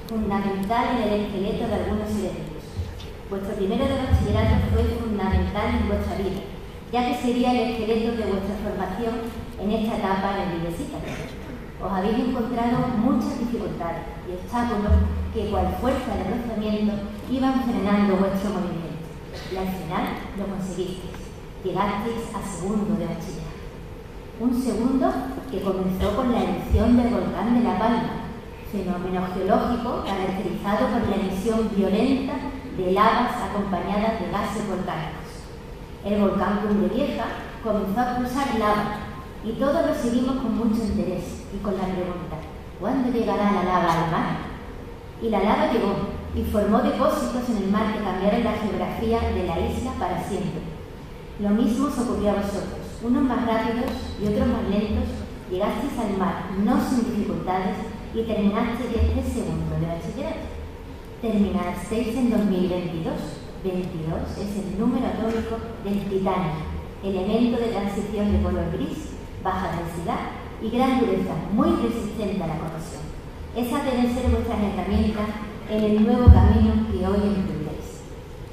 fundamental en el esqueleto de algunos herederos. Vuestro primero de bachillerato fue fundamental en vuestra vida, ya que sería el esqueleto de vuestra formación en esta etapa en el Libesita. Os habéis encontrado muchas dificultades y obstáculos que, cual fuerza de rozamiento, iban frenando vuestro movimiento. Y al final lo conseguisteis. Llegasteis a segundo de bachillerato. Un segundo que comenzó con la erupción del volcán de La Palma, fenómeno geológico caracterizado por la emisión violenta de lavas acompañadas de gases volcánicos. El volcán Cumbre Vieja comenzó a expulsar lava y todos lo seguimos con mucho interés y con la pregunta: ¿cuándo llegará la lava al mar? Y la lava llegó y formó depósitos en el mar que cambiaron la geografía de la isla para siempre. Lo mismo os ocurrió a vosotros, unos más rápidos y otros más lentos. Llegasteis al mar no sin dificultades y terminasteis este segundo de bachillerato. Terminasteis en 2022. 22 es el número atómico del titanio, elemento de transición de color gris, baja densidad y gran dureza, muy resistente a la corrosión. Esas deben ser vuestras herramientas en el nuevo camino que hoy emprendéis.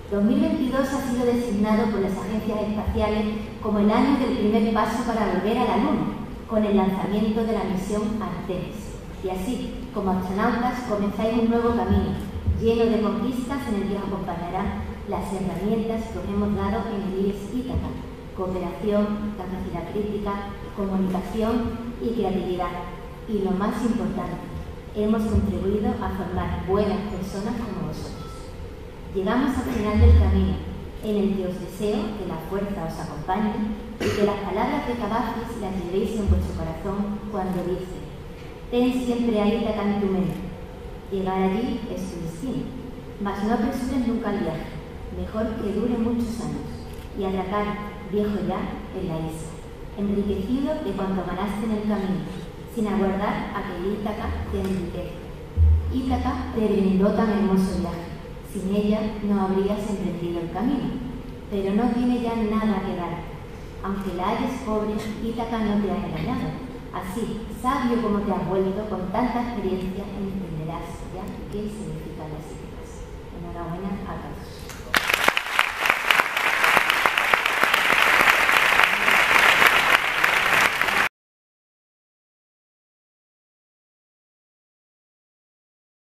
2022 ha sido designado por las agencias espaciales como el año del primer paso para volver a la Luna, con el lanzamiento de la misión Artemis. Y así, como astronautas, comenzáis un nuevo camino, lleno de conquistas en el que os acompañarán las herramientas que os hemos dado en el IES Ítaca: cooperación, capacidad crítica, comunicación y creatividad. Y lo más importante, hemos contribuido a formar buenas personas como vosotros. Llegamos al final del camino, en el que os deseo que la fuerza os acompañe y que las palabras de Cavafis las llevéis en vuestro corazón cuando dice: ten siempre a Ítaca en tu mente. Llegar allí es tu destino, mas no apresures nunca el viaje, mejor que dure muchos años, y atracar, viejo ya, en la isla, enriquecido de cuanto ganaste en el camino, sin aguardar a que Ítaca te enriquezca. Ítaca te brindó tan hermoso viaje. Sin ella no habrías emprendido el camino, pero no tiene ya nada que dar. Aunque la halles pobre, Ítaca no te ha engañado. Así, sabio como te has vuelto, con tanta experiencia entenderás ya qué significan las Ítacas. Enhorabuena a todos.